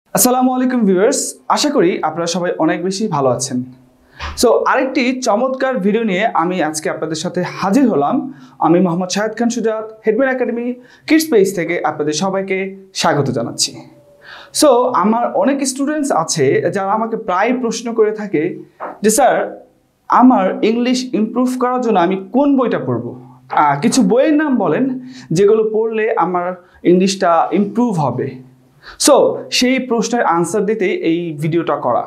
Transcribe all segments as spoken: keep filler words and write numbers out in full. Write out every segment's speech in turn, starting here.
আসসালামু আলাইকুম ভিউয়ার্স, আশা করি আপনারা সবাই অনেক বেশি ভালো আছেন। সো আরেকটি চমৎকার ভিডিও নিয়ে আমি আজকে আপনাদের সাথে হাজির হলাম। আমি মোহাম্মদ শাহেদ খান সুজাত, হেডম্যান একাডেমি কিডস পেজ থেকে আপনাদের সবাইকে স্বাগত জানাচ্ছি। সো আমার অনেক স্টুডেন্টস আছে যারা আমাকে প্রায় প্রশ্ন করে থাকে যে স্যার, আমার ইংলিশ ইমপ্রুভ করার জন্য আমি কোন বইটা পড়ব? কিছু বইয়ের নাম বলেন যেগুলো পড়লে আমার ইংলিশটা ইমপ্রুভ হবে। সো সেই প্রশ্নের আনসার দিতেই এই ভিডিওটা করা।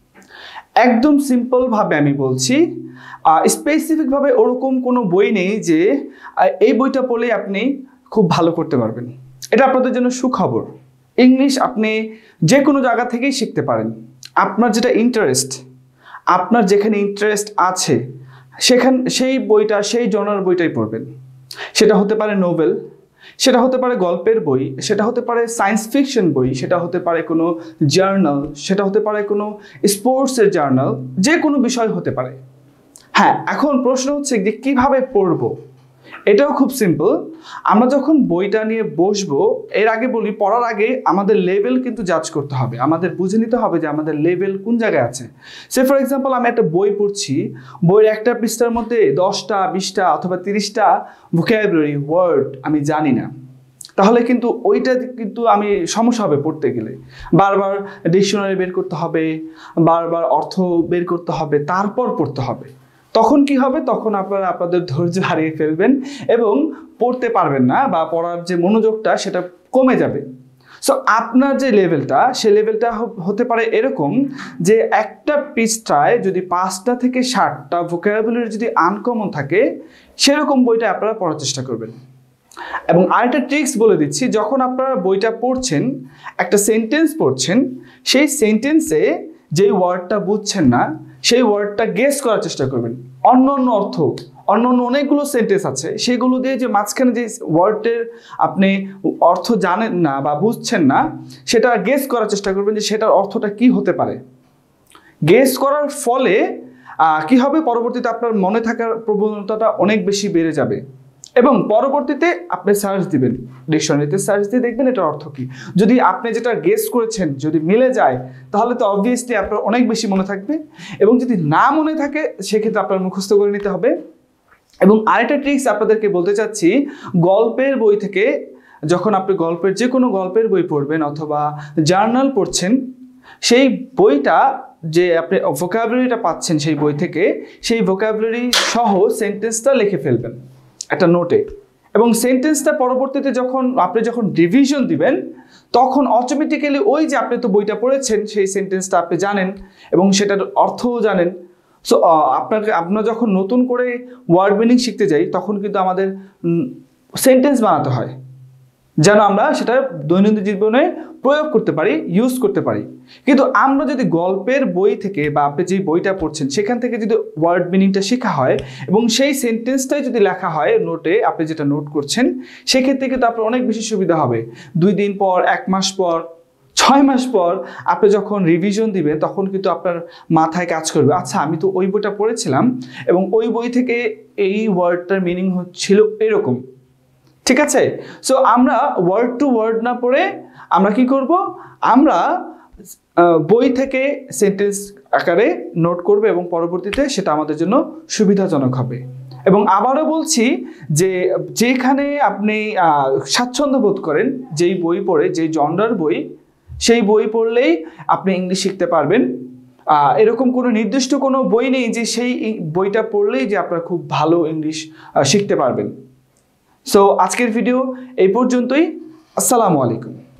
একদম সিম্পলভাবে আমি বলছি, স্পেসিফিকভাবে ওরকম কোনো বই নেই যে এই বইটা পড়লেই আপনি খুব ভালো করতে পারবেন। এটা আপনাদের জন্য সুখবর। ইংলিশ আপনি যে কোনো জায়গা থেকেই শিখতে পারেন। আপনার যেটা ইন্টারেস্ট, আপনার যেখানে ইন্টারেস্ট আছে সেখান সেই বইটা, সেই জনার বইটাই পড়বেন। সেটা হতে পারে নোবেল, সেটা হতে পারে গল্পের বই, সেটা হতে পারে সায়েন্স ফিকশন বই, সেটা হতে পারে কোনো জার্নাল, সেটা হতে পারে কোনো স্পোর্টসের জার্নাল, যে কোনো বিষয় হতে পারে। হ্যাঁ, এখন প্রশ্ন হচ্ছে যে কীভাবে পড়বো? এটাও খুব সিম্পল। আমরা যখন বইটা নিয়ে বসবো, এর আগে বলি, পড়ার আগে আমাদের লেভেল কিন্তু জাজ করতে হবে। আমাদের বুঝে নিতে হবে যে আমাদের লেভেল কোন জায়গায় আছে। সে ফর এক্সাম্পল, আমি একটা বই পড়ছি, বইয়ের একটা পৃষ্ঠার মধ্যে দশটা বিশটা অথবা তিরিশটা ভোকাবুলারি ওয়ার্ড আমি জানি না, তাহলে কিন্তু ওইটা কিন্তু আমি সমস্যা হবে পড়তে গেলে। বারবার ডিকশনারি বের করতে হবে, বারবার অর্থ বের করতে হবে, তারপর পড়তে হবে। তখন কি হবে? তখন আপনারা আপনাদের ধৈর্য হারিয়ে ফেলবেন এবং পড়তে পারবেন না, বা পড়ার যে মনোযোগটা সেটা কমে যাবে। সো আপনার যে লেভেলটা, সে লেভেলটা হতে পারে এরকম যে একটা পৃষ্ঠায় যদি পাঁচটা থেকে ষাটটা ভোকাবুলারি যদি আনকমন থাকে, সেরকম বইটা আপনারা পড়ার চেষ্টা করবেন। এবং আরেকটা ট্রিক্স বলে দিচ্ছি, যখন আপনারা বইটা পড়ছেন, একটা সেন্টেন্স পড়ছেন, সেই সেন্টেন্সে যেই ওয়ার্ডটা বুঝছেন না সেই ওয়ার্ডটা গেস করার চেষ্টা করবেন। অন্য অন্য অর্থ, অন্য অন্য অনেকগুলো সেন্টেন্স আছে, সেগুলো দিয়ে যে মাঝখানে যে ওয়ার্ডের আপনি অর্থ জানেন না বা বুঝছেন না, সেটা গেস করার চেষ্টা করবেন যে সেটার অর্থটা কি হতে পারে। গেস করার ফলে কি হবে, পরবর্তীতে আপনার মনে থাকার প্রবণতাটা অনেক বেশি বেড়ে যাবে। এবং পরবর্তীতে আপনি সার্চ দিবেন, ডিকশনারিতে সার্চ দিয়ে দেখবেন এটার অর্থ কী। যদি আপনি যেটা গেস করেছেন যদি মিলে যায়, তাহলে তো অবভিয়াসলি আপনার অনেক বেশি মনে থাকবে। এবং যদি না মনে থাকে, সেক্ষেত্রে আপনার মুখস্থ করে নিতে হবে। এবং আরেকটা ট্রিক্স আপনাদেরকে বলতে চাচ্ছি, গল্পের বই থেকে যখন আপনি গল্পের যে কোনো গল্পের বই পড়বেন অথবা জার্নাল পড়ছেন, সেই বইটা যে আপনি ভোকাবুলারিটা পাচ্ছেন সেই বই থেকে, সেই ভোকাবুলারি সহ সেন্টেন্সটা লিখে ফেলবেন একটা নোটে। এবং সেন্টেন্সটা পরবর্তীতে যখন আপনি যখন রিভিশন দিবেন, তখন অটোমেটিক্যালি ওই যে আপনি তো বইটা পড়েছেন, সেই সেন্টেন্সটা আপনি জানেন এবং সেটার অর্থও জানেন। সো আপনাকে আমরা যখন নতুন করে ওয়ার্ড মিনিং শিখতে যাই, তখন কিন্তু আমাদের সেন্টেন্স বানাতে হয় যেন আমরা সেটা দৈনন্দিন জীবনে প্রয়োগ করতে পারি, ইউজ করতে পারি। কিন্তু আমরা যদি গল্পের বই থেকে বা আপনি যে বইটা পড়ছেন সেখান থেকে যদি ওয়ার্ড মিনিংটা শেখা হয় এবং সেই সেন্টেন্সটাই যদি লেখা হয় নোটে, আপনি যেটা নোট করছেন, সেক্ষেত্রে কিন্তু আপনার অনেক বেশি সুবিধা হবে। দুই দিন পর, এক মাস পর, ছয় মাস পর আপনি যখন রিভিশন দিবেন, তখন কিন্তু আপনার মাথায় কাজ করবে, আচ্ছা আমি তো ওই বইটা পড়েছিলাম এবং ওই বই থেকে এই ওয়ার্ডটার মিনিং হচ্ছিল এরকম। ঠিক আছে? সো আমরা ওয়ার্ড টু ওয়ার্ড না পড়ে আমরা কি করব, আমরা বই থেকে সেন্টেন্স আকারে নোট করব এবং পরবর্তীতে সেটা আমাদের জন্য সুবিধাজনক হবে। এবং আবারও বলছি যে যেখানে আপনি স্বাচ্ছন্দ্য বোধ করেন, যেই বই পড়ে, যেই জনরার বই, সেই বই পড়লেই আপনি ইংলিশ শিখতে পারবেন। এরকম কোনো নির্দিষ্ট কোনো বই নেই যে সেই বইটা পড়লেই যে আপনারা খুব ভালো ইংলিশ শিখতে পারবেন। সো আজকের ভিডিও এই পর্যন্তই। আসসালামু আলাইকুম।